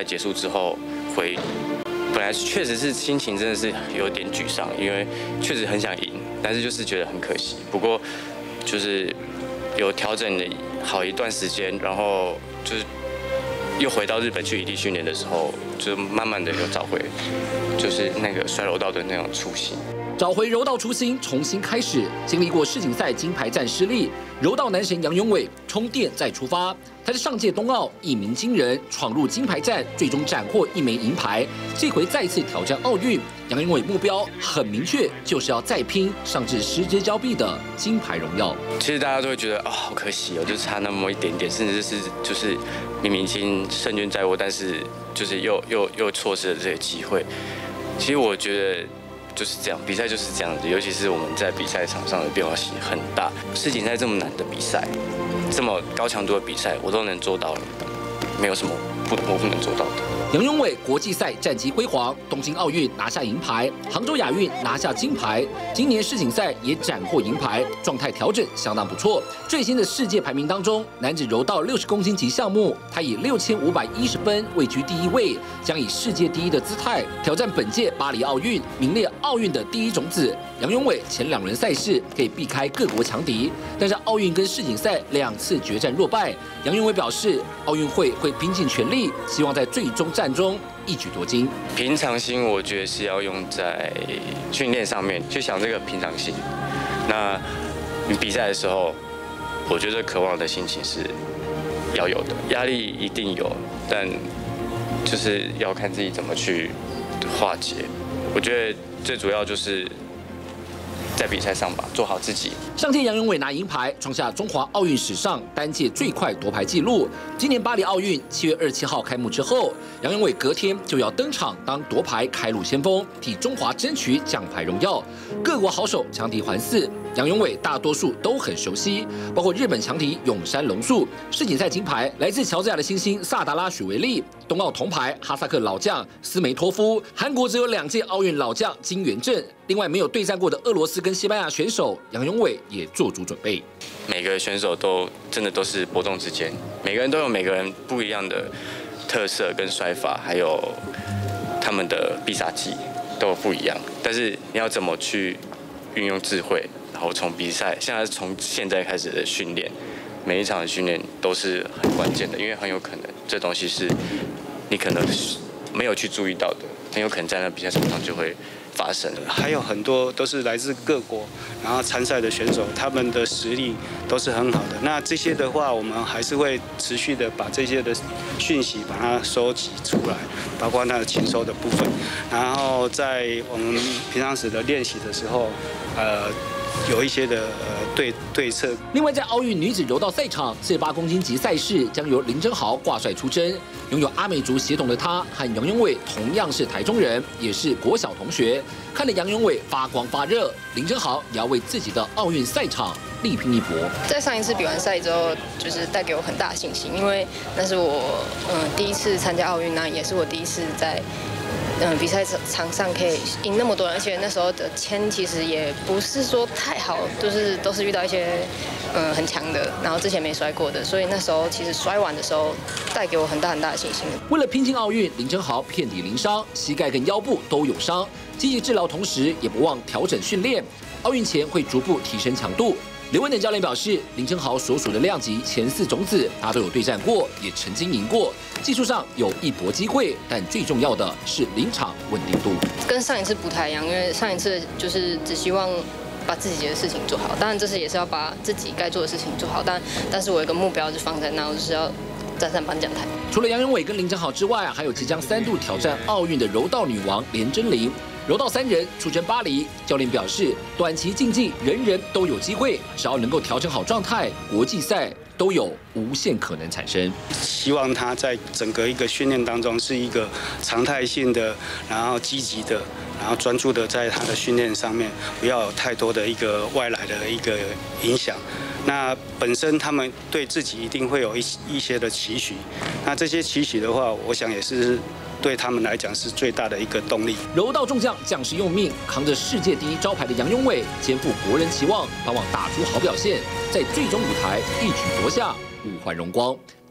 结束之后本来确实是心情真的是有点沮丧，因为确实很想赢，但是就是觉得很可惜。不过就是有调整了好一段时间，然后就是又回到日本去异地训练的时候，就慢慢的又找回就是那个摔柔道的那种初心。 找回柔道初心，重新开始。经历过世锦赛金牌战失利，柔道男神杨永伟充电再出发。他在上届冬奥一鸣惊人，闯入金牌战，最终斩获1枚银牌。这回再次挑战奥运，杨永伟目标很明确，就是要再拼上至失之交臂的金牌荣耀。 其实大家都会觉得好可惜哦，就差那么一点点，甚至是就是明明已经胜券在握，但是就是又错失了这个机会。其实我觉得。就是这样，比赛就是这样子，尤其是我们在比赛场上的变化性很大。世锦赛这么难的比赛，这么高强度的比赛，我都能做到了，没有什么我不能做到的。 杨永伟国际赛战绩辉煌，东京奥运拿下银牌，杭州亚运拿下金牌，今年世锦赛也斩获银牌，状态调整相当不错。最新的世界排名当中，男子柔道60公斤级项目，他以6510分位居第1位，将以世界第1的姿态挑战本届巴黎奥运，名列奥运的第1种子。杨永伟前2轮赛事可以避开各国强敌，但是奥运跟世锦赛2次决战落败。杨永伟表示，奥运会拼尽全力，希望在最终战中一举夺金。 平常心，我觉得是要用在训练上面，去想这个平常心。那你比赛的时候，我觉得渴望的心情是要有的，压力一定有，但就是要看自己怎么去化解。我觉得最主要就是在比赛上吧，做好自己。 上届杨永伟拿银牌，创下中华奥运史上单届最快夺牌纪录。今年巴黎奥运7月27号开幕之后，杨永伟隔天就要登场当夺牌开路先锋，替中华争取奖牌荣耀。各国好手强敌环伺，杨永伟大多数都很熟悉，包括日本强敌永山龙树，世锦赛金牌来自乔治亚的新星萨达拉许维利，冬奥铜牌哈萨克老将斯梅托夫，韩国只有2届奥运老将金元正。另外没有对战过的俄罗斯跟西班牙选手，杨永伟也做足准备。 每个选手都真的都是伯仲之间，每个人都有每个人不一样的特色跟摔法，还有他们的必杀技都不一样。但是你要怎么去运用智慧，然后从比赛，从现在开始的训练，每一场的训练都是很关键的，因为很有可能这东西是你可能没有去注意到的，很有可能在那比赛场上就会发生了。 还有很多都是来自各国，然后参赛的选手，他们的实力都是很好的。那这些的话，我们还是会持续的把这些的讯息把它收集出来，包括它的勤收的部分。然后在我们平常时的练习的时候，有一些的对策。 另外，在奥运女子柔道赛场，48公斤级赛事将由林真豪挂帅出征。拥有阿美族血统的她和杨永伟同样是台中人，也是国小同学。看着杨永伟发光发热，林真豪也要为自己的奥运赛场力拼一搏。 在上一次比完赛之后，就是带给我很大的信心，因为那是我第一次参加奥运，那也是我第一次在。比赛场上可以赢那么多人，而且那时候的签其实也不是说太好，就是都是遇到一些很强的，然后之前没摔过的，所以那时候其实摔完的时候带给我很大的信心。 为了拼进奥运，林真豪遍体鳞伤，膝盖跟腰部都有伤，积极治疗同时也不忘调整训练，奥运前会逐步提升强度。刘文等教练表示，林真豪所属的量级前4种子，他都有对战过，也曾经赢过，技术上有一搏机会，但最重要的是临场稳定度。 跟上一次不太一样，因为上一次就是只希望把自己的事情做好，当然这次也是要把自己该做的事情做好，但是我有一个目标就放在那，我就是要站上颁奖台。 除了杨永伟跟林真豪之外，还有即将3度挑战奥运的柔道女王连真绫。柔道3人出征巴黎，教练表示，短期竞技人人都有机会，只要能够调整好状态，国际赛都有无限可能产生。 希望他在整个一个训练当中是一个常态性的，然后积极的，然后专注的在他的训练上面，不要有太多的一个外来的一个影响。那本身他们对自己一定会有一些的期许，那这些期许的话，我想也是对他们来讲是最大的一个动力。 柔道众将将士用命，扛着世界第1招牌的杨永伟，肩负国人期望，盼望打出好表现，在最终舞台一举夺下5环荣光。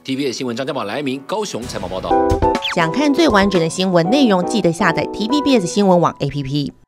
TVBS 新闻张家宝、来明高雄采访报道。 想看最完整的新闻内容，记得下载 TVBS 新闻网 APP。